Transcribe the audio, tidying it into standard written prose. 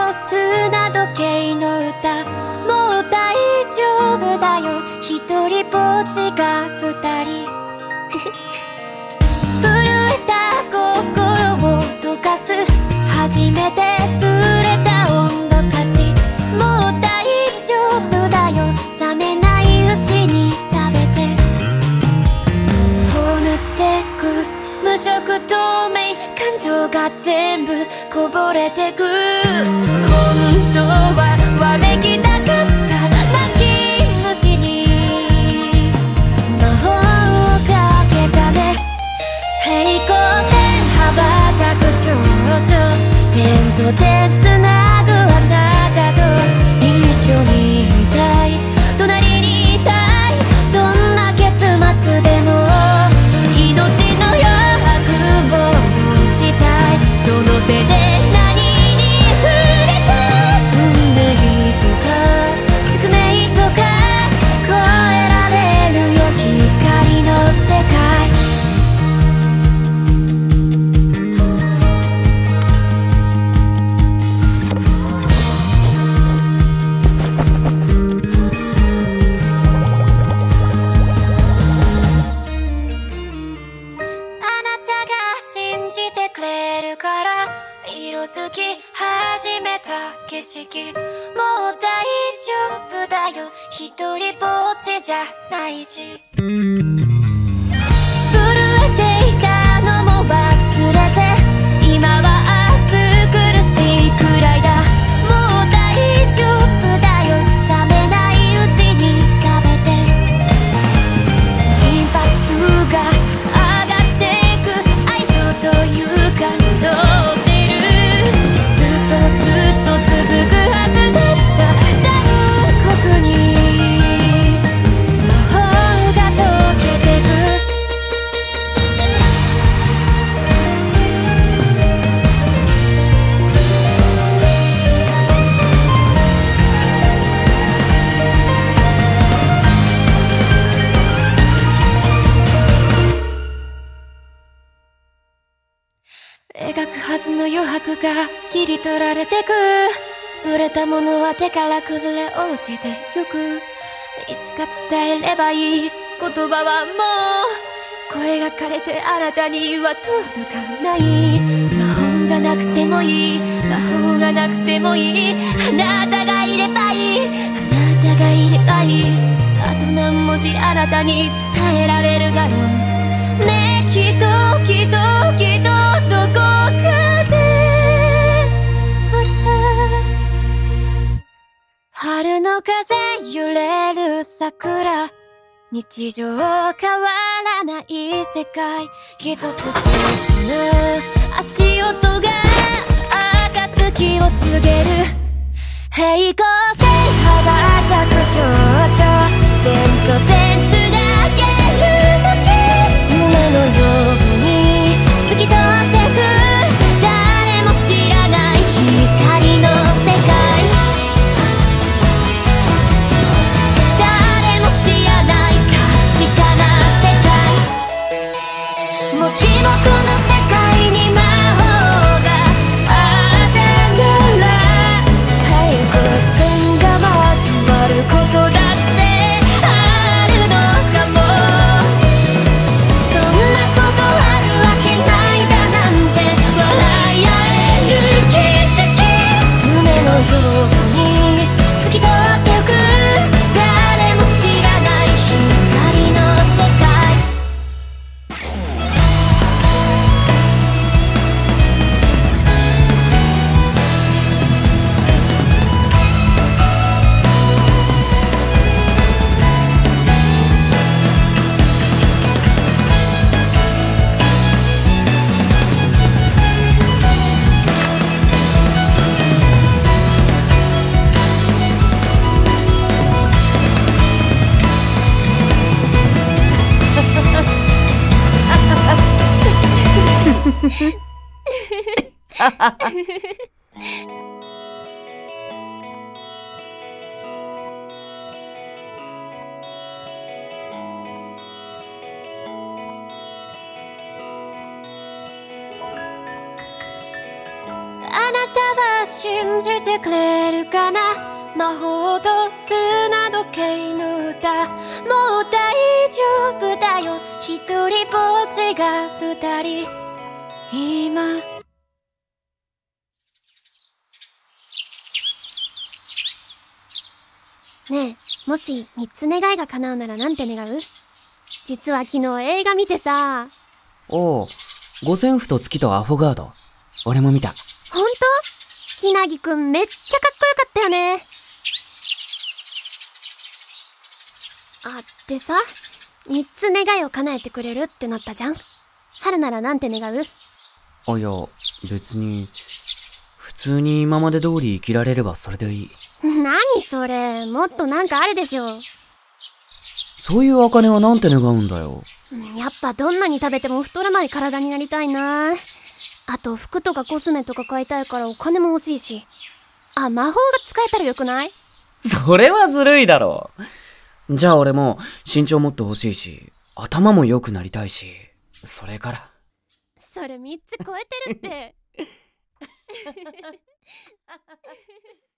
砂時計の歌、もう大丈夫だよ、一人ぼっちが二人震えた心を溶かす、初めて触れた温度たち、もう大丈夫だよ、冷めないうちに食べて、こう塗ってく無色透明、感情が全部こぼれてく、本当はわめきたかった、泣き虫に魔法をかけたね、平行線羽ばたく蝶々、点と点つなぐあなたと一緒にいたい、隣にいたい、どんな結末でも命の余白を通したい、どの手で何に触れた、運命とか宿命とか越えられるよ、光の世界、色づき始めた景色、もう大丈夫だよ、一人ぼっちじゃないし、震えていたのも忘れて、今は暑苦しいくらいだ、もう大丈夫だよ、冷めないうちに食べて、心拍数が上がってく、愛情という感情ずっと続くはずだった、残酷に魔法が溶けてく、描くはずの余白が切り取られてく、触れたものは手から崩れ落ちてゆく、いつか伝えればいい言葉はもう声が枯れてあなたには届かない、魔法がなくてもいい、魔法がなくてもいい、あなたがいればいい、あなたがいればいい、あと何文字あなたに伝えられるだろうね、きっときっときっとどこかでまた、春の風揺れる桜、日常変わらない世界、一つ小さな足音が暁を告げる、平行線羽ばたく蝶々、点と点つなげるだけ、夢のように透き通ってく、誰も知らない光の世界、誰も知らない確かな世界、もしもこの世界に魔法があったなら、平行線が交わることだってあるのかも、そんなことあるわけないだなんて笑い合える奇跡、夢のように透き通ってゆく、誰も知らない光の世界、あなたは知信じてくれるかな。魔法と砂時計の歌、もう大丈夫だよ。一人ぼっちが二人今。ねえ、もし3つ願いが叶うならなんて願う？実は昨日映画見てさ。 おう、五線譜と月とアフォガード。俺も見た。 ほんと？きなぎくんめっちゃかっこよかったよね。でさ、3つ願いを叶えてくれるってなったじゃん。春ならなんて願う？ いや、別に、普通に今まで通り生きられればそれでいい。 何それ、もっとなんかあるでしょ。 そういう茜はなんて願うんだよ。 やっぱどんなに食べても太らない体になりたいな。あと服とかコスメとか買いたいからお金も欲しいし。魔法が使えたらよくない？ それはずるいだろ。じゃあ俺も身長もっと欲しいし、頭も良くなりたいし、それから。 それ3つ超えてるって。